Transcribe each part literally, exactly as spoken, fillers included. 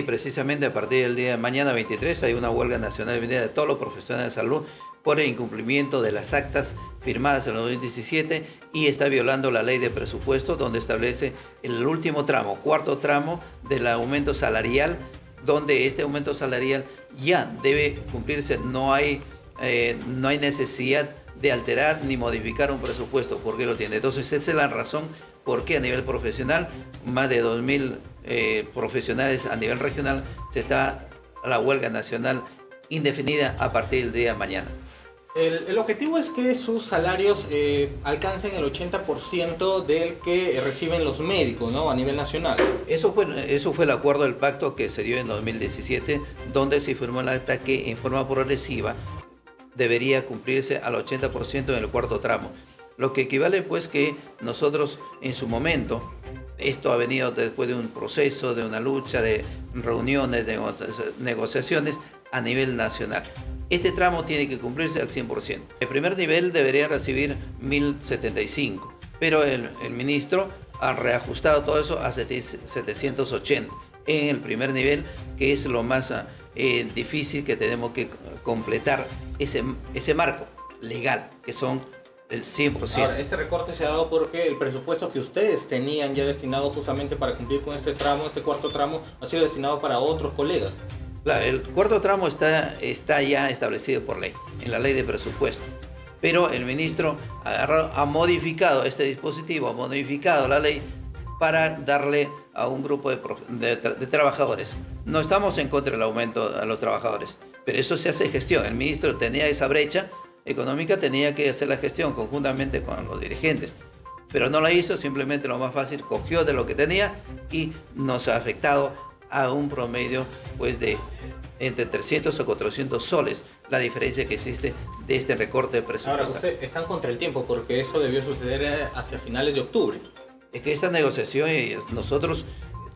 Precisamente a partir del día de mañana veintitrés hay una huelga nacional de todos los profesionales de salud por el incumplimiento de las actas firmadas en el dos mil diecisiete y está violando la ley de presupuesto donde establece el último tramo, cuarto tramo del aumento salarial, donde este aumento salarial ya debe cumplirse, no hay, eh, no hay necesidad de alterar ni modificar un presupuesto porque lo tiene. Entonces esa es la razón por qué a nivel profesional, más de dos mil eh, profesionales a nivel regional, se está a la huelga nacional indefinida a partir del día de mañana. El, el objetivo es que sus salarios eh, alcancen el ochenta por ciento del que reciben los médicos, ¿no?, a nivel nacional. Eso fue, eso fue el acuerdo del pacto que se dio en dos mil diecisiete, donde se firmó el acta que en forma progresiva debería cumplirse al ochenta por ciento en el cuarto tramo. Lo que equivale pues que nosotros en su momento, esto ha venido después de un proceso, de una lucha, de reuniones, de negociaciones a nivel nacional. Este tramo tiene que cumplirse al cien por ciento. El primer nivel debería recibir mil setenta y cinco, pero el, el ministro ha reajustado todo eso a setecientos ochenta en el primer nivel, que es lo más eh, difícil que tenemos que completar ese, ese marco legal, que son el cien por ciento. Ahora, este recorte se ha dado porque el presupuesto que ustedes tenían ya destinado justamente para cumplir con este tramo, este cuarto tramo, ha sido destinado para otros colegas. Claro, el cuarto tramo está, está ya establecido por ley, en la ley de presupuesto. Pero el ministro ha, ha modificado este dispositivo, ha modificado la ley para darle a un grupo de, de, de trabajadores. No estamos en contra del aumento a los trabajadores, pero eso se hace gestión. El ministro tenía esa brecha económica, tenía que hacer la gestión conjuntamente con los dirigentes, pero no la hizo, simplemente lo más fácil, cogió de lo que tenía y nos ha afectado a un promedio pues de entre trescientos o cuatrocientos soles, la diferencia que existe de este recorte de presupuesto. Ahora, ustedes están contra el tiempo porque eso debió suceder hacia finales de octubre. Es que esta negociación, nosotros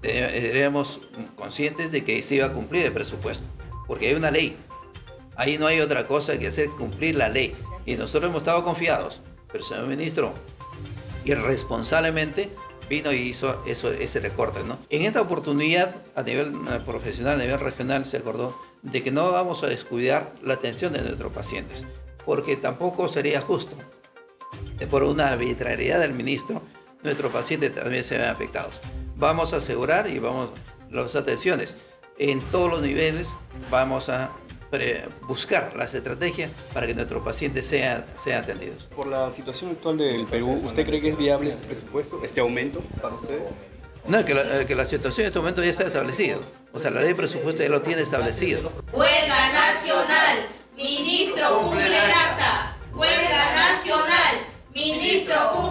éramos conscientes de que se iba a cumplir el presupuesto, porque hay una ley. Ahí no hay otra cosa que hacer, cumplir la ley. Y nosotros hemos estado confiados, pero el señor ministro irresponsablemente vino y hizo eso, ese recorte, ¿no? En esta oportunidad, a nivel profesional, a nivel regional, se acordó de que no vamos a descuidar la atención de nuestros pacientes, porque tampoco sería justo. Por una arbitrariedad del ministro, nuestros pacientes también se ven afectados. Vamos a asegurar y vamos las atenciones en todos los niveles, vamos a buscar las estrategias para que nuestros pacientes sean, sean atendidos. Por la situación actual del Perú, ¿usted cree que es viable este presupuesto, este aumento para ustedes? No, que la, que la situación en este momento ya está establecida. O sea, la ley de presupuesto ya lo tiene establecido. Huelga nacional, ministro cumple el acta. Huelga nacional, ministro cumple